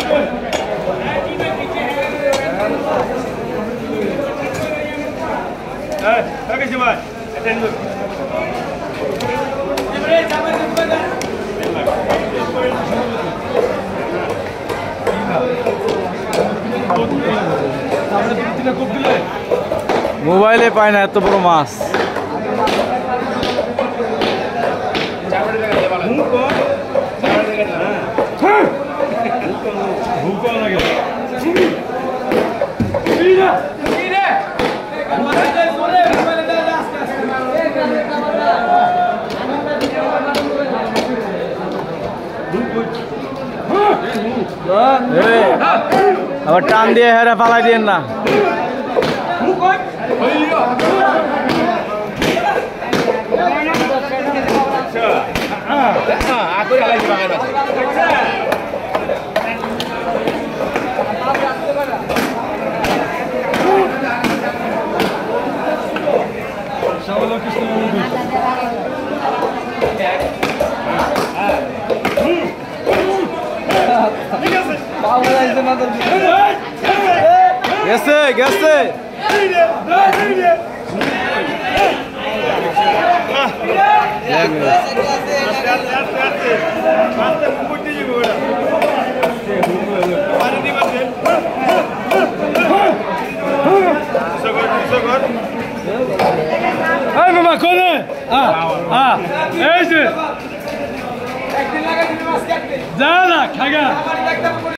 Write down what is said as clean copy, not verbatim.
Oke coba. মোবাইলে পায় না এত বড় মাছ। আবার টান দিয়ে হেরে পালাই দিয়েন না। গেছে গেছে Hey mama kone এই যে যা না খাগা